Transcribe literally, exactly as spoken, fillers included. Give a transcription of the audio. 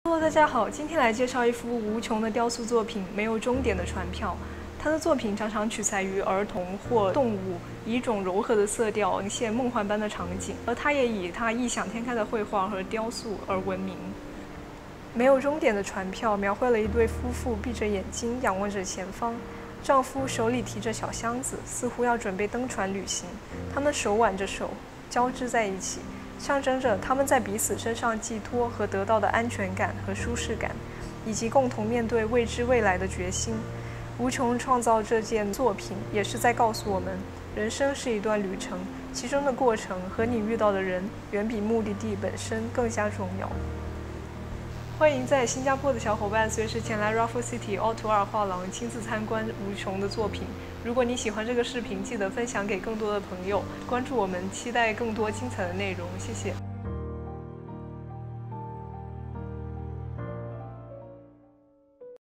Hello， 大家好，今天来介绍一幅吴琼的雕塑作品《没有终点的船票》。他的作品常常取材于儿童或动物，以一种柔和的色调呈现梦幻般的场景，而他也以他异想天开的绘画和雕塑而闻名。没有终点的船票描绘了一对夫妇闭着眼睛仰望着前方，丈夫手里提着小箱子，似乎要准备登船旅行。他们手挽着手，交织在一起，象征着他们在彼此身上寄托和得到的安全感和舒适感，以及共同面对未知未来的决心。吴琼创造这件作品，也是在告诉我们，人生是一段旅程，其中的过程和你遇到的人，远比目的地本身更加重要。欢迎在新加坡的小伙伴随时前来 Raffles City 凹凸二画廊亲自参观吴琼的作品。如果你喜欢这个视频，记得分享给更多的朋友，关注我们，期待更多精彩的内容。谢谢。